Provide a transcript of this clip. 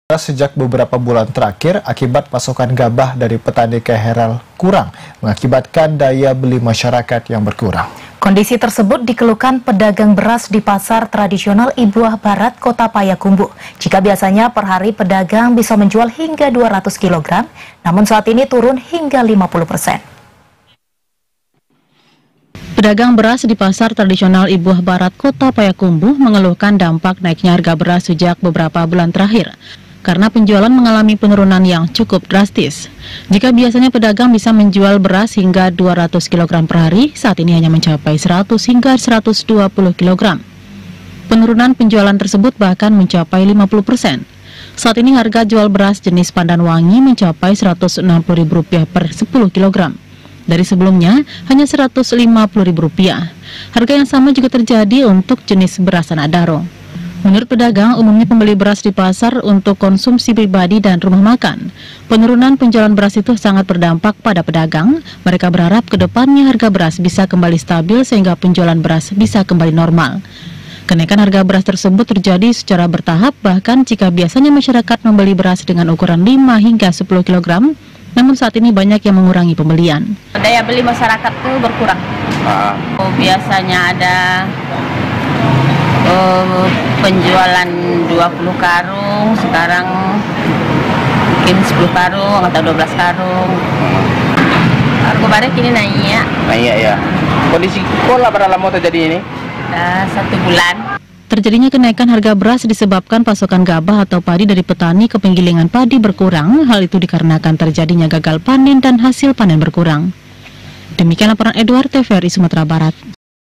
Sejak beberapa bulan terakhir, akibat pasokan gabah dari petani KRL kurang, mengakibatkan daya beli masyarakat yang berkurang. Kondisi tersebut dikeluhkan pedagang beras di pasar tradisional Ibuah Barat, Kota Payakumbuh. Jika biasanya per hari pedagang bisa menjual hingga 200 kg, namun saat ini turun hingga 50%. Pedagang beras di pasar tradisional Ibuah Barat, Kota Payakumbuh mengeluhkan dampak naiknya harga beras sejak beberapa bulan terakhir, karena penjualan mengalami penurunan yang cukup drastis. Jika biasanya pedagang bisa menjual beras hingga 200 kg per hari, saat ini hanya mencapai 100 hingga 120 kg. Penurunan penjualan tersebut bahkan mencapai 50%. Saat ini harga jual beras jenis pandan wangi mencapai Rp160.000 per 10 kg. Dari sebelumnya hanya Rp150.000. Harga yang sama juga terjadi untuk jenis beras anak daro. Menurut pedagang, umumnya pembeli beras di pasar untuk konsumsi pribadi dan rumah makan. Penurunan penjualan beras itu sangat berdampak pada pedagang. Mereka berharap ke depannya harga beras bisa kembali stabil sehingga penjualan beras bisa kembali normal. Kenaikan harga beras tersebut terjadi secara bertahap, bahkan jika biasanya masyarakat membeli beras dengan ukuran 5 hingga 10 kg, namun saat ini banyak yang mengurangi pembelian. Daya beli masyarakat itu berkurang. Biasanya ada penjualan 20 karung, sekarang mungkin 10 karung atau 12 karung. Harga barang kini naik. Naik ya. Kondisi kola berapa lama terjadi ini? 1 bulan. Terjadinya kenaikan harga beras disebabkan pasokan gabah atau padi dari petani ke penggilingan padi berkurang. Hal itu dikarenakan terjadinya gagal panen dan hasil panen berkurang. Demikian laporan Edward, TVRI Sumatera Barat.